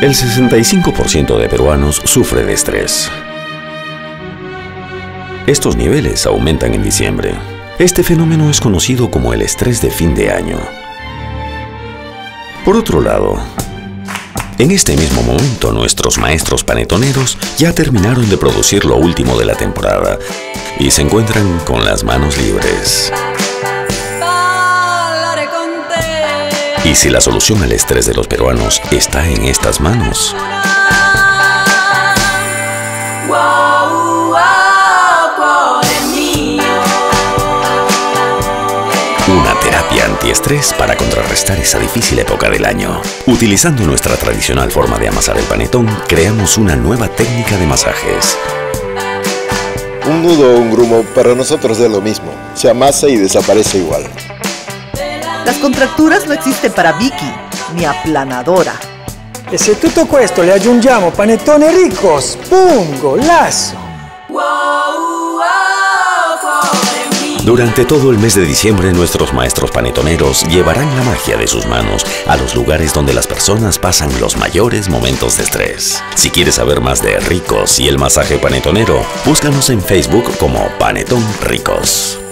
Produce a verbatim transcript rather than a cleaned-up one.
El sesenta y cinco por ciento de peruanos sufre de estrés. Estos niveles aumentan en diciembre. Este fenómeno es conocido como el estrés de fin de año. Por otro lado, en este mismo momento nuestros maestros panetoneros ya terminaron de producir lo último de la temporada y se encuentran con las manos libres. Y si la solución al estrés de los peruanos está en estas manos, una terapia antiestrés para contrarrestar esa difícil época del año. Utilizando nuestra tradicional forma de amasar el panetón, creamos una nueva técnica de masajes. Un nudo o un grumo para nosotros es lo mismo. Se amasa y desaparece igual. Las contracturas no existen para Vicky, mi aplanadora. E se tutto questo le aggiungiamo panettone ricos, ¡pum! Golazo. Durante todo el mes de diciembre, nuestros maestros panetoneros llevarán la magia de sus manos a los lugares donde las personas pasan los mayores momentos de estrés. Si quieres saber más de Ricos y el masaje panetonero, búscanos en Facebook como Panetón Ricos.